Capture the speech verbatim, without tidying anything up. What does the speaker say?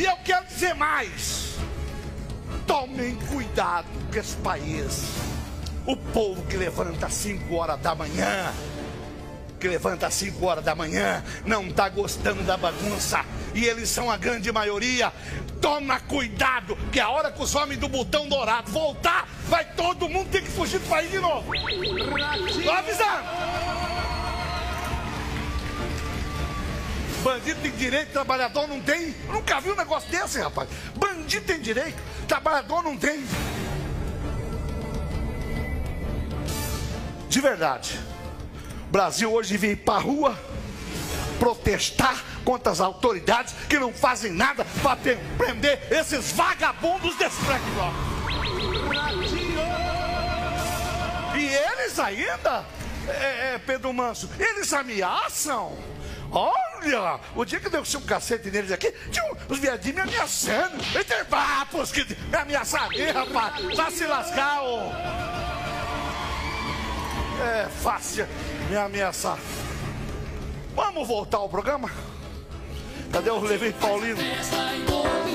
E eu quero dizer mais. Tomem cuidado com esse país. O povo que levanta às cinco horas da manhã, que levanta às cinco horas da manhã, não está gostando da bagunça. E eles são a grande maioria. Toma cuidado, que a hora que os homens do botão dourado voltar, vai todo mundo ter que fugir do país de novo. Tô avisando. Bandido tem direito, trabalhador não tem. Eu nunca vi um negócio desse, rapaz. Bandido tem direito, trabalhador não tem. De verdade, o Brasil hoje veio para a rua protestar contra as autoridades que não fazem nada para prender esses vagabundos desse Black Bloc. E eles ainda, é, é, Pedro Manso, eles ameaçam. Olha, o dia que deu um cacete neles aqui, tinha os viadinhos me ameaçando. Tem papos que me ameaçaram ali, rapaz. Vai se lascar, ô. É fácil me ameaçar. Vamos voltar ao programa? Cadê o Levi Paulino?